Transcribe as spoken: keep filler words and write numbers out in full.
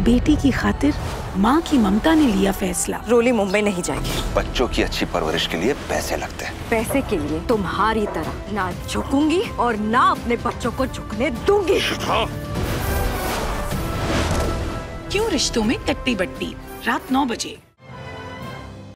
बेटी की खातिर माँ की ममता ने लिया फैसला। रोली मुंबई नहीं जाएगी। बच्चों की अच्छी परवरिश के लिए पैसे लगते हैं। पैसे के लिए तुम्हारी तरह ना झुकूंगी और ना अपने बच्चों को झुकने दूंगी। क्यों रिश्तों में कट्टी बट्टी, रात नौ बजे।